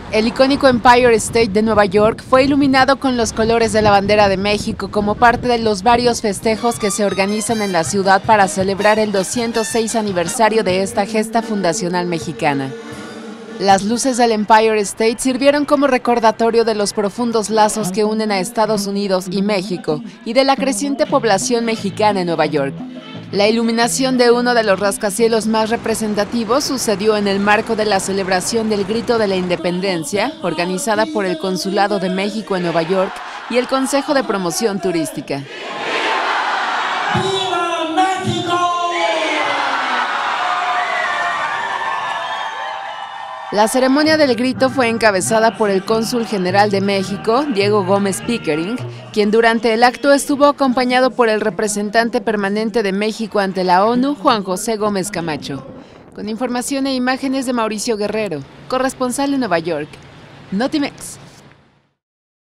El icónico Empire State de Nueva York fue iluminado con los colores de la bandera de México como parte de los varios festejos que se organizan en la ciudad para celebrar el 206 aniversario de esta gesta fundacional mexicana. Las luces del Empire State sirvieron como recordatorio de los profundos lazos que unen a Estados Unidos y México y de la creciente población mexicana en Nueva York. La iluminación de uno de los rascacielos más representativos sucedió en el marco de la celebración del Grito de la Independencia, organizada por el Consulado de México en Nueva York y el Consejo de Promoción Turística. ¡Viva México! La ceremonia del grito fue encabezada por el cónsul general de México, Diego Gómez Pickering, quien durante el acto estuvo acompañado por el representante permanente de México ante la ONU, Juan José Gómez Camacho. Con información e imágenes de Mauricio Guerrero, corresponsal en Nueva York, Notimex.